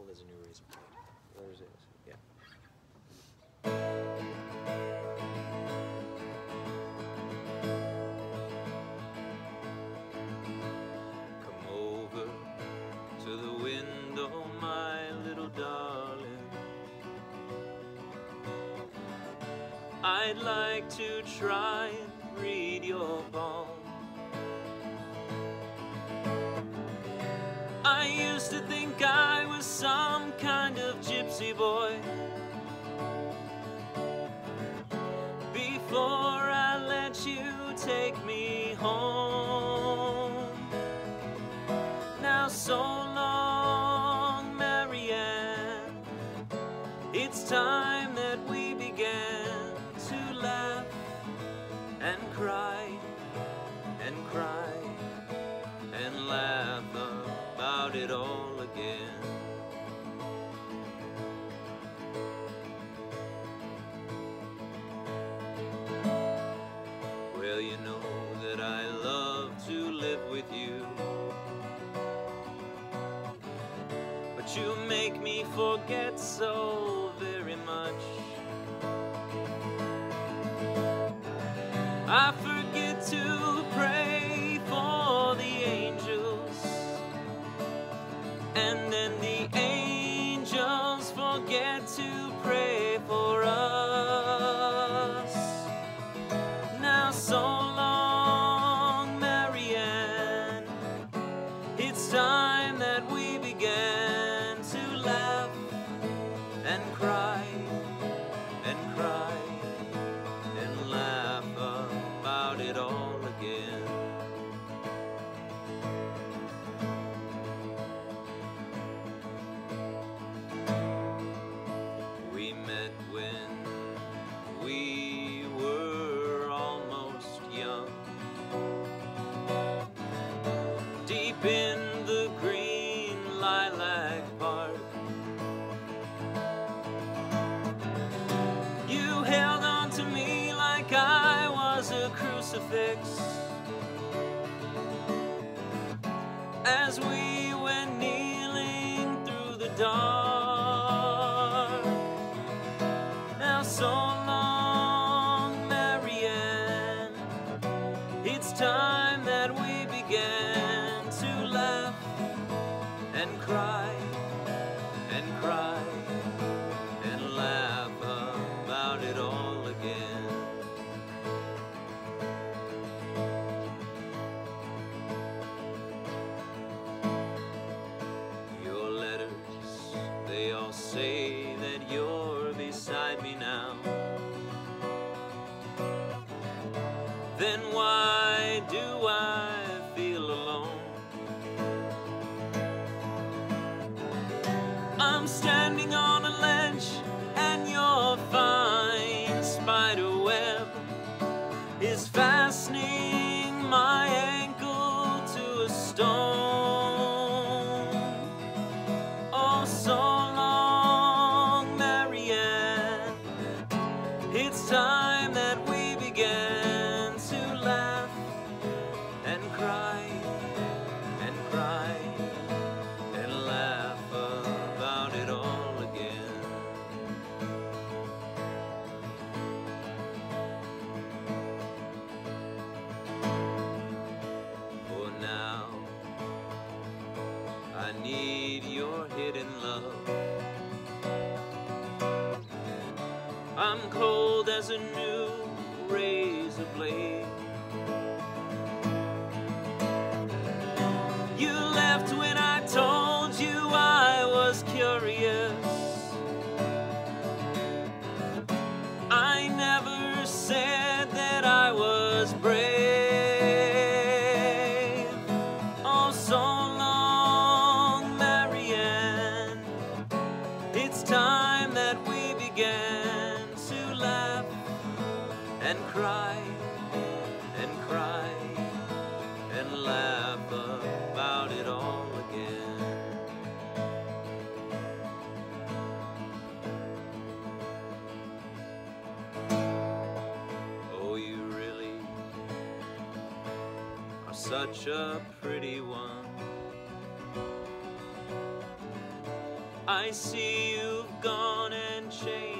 there's a new razor blade. Where is it? Yeah. Come over to the window, my little darling. I'd like to try and read your palm. I used to think I was some kind of gypsy boy before I let you take me home. Now so long, Marianne, it's time that we began to laugh and cry and cry and laugh about it all again. Well, you know that I love to live with you, but you make me forget so very much. I forget to pray for the angels, and then the angels forget to pray for us. Now so long, Marianne, it's time that we began to laugh and cry and cry and laugh about it all again. We met when we were almost young, deep in the green lilac park. You held on to me like I was a crucifix as we went kneeling through the dark. Now so long, Marianne, it's time that we began to laugh and cry and cry and laugh about it all again. Your letters, they all say that you're beside me now. Then why do I feel alone? I'm standing on a ledge and your fine spider web is fastening my ankle to a stone. Oh, so long, Marianne, it's time that we began to laugh and cry and cry and laugh about it all again. For now, I need your hidden love. I'm cold as a new razor blade. You left when I told you I was curious. I never said that I was brave. Oh, so long, Marianne, it's time that we began to laugh and cry and cry and laugh about it all again. Oh, you really are such a pretty one. I see you've gone and changed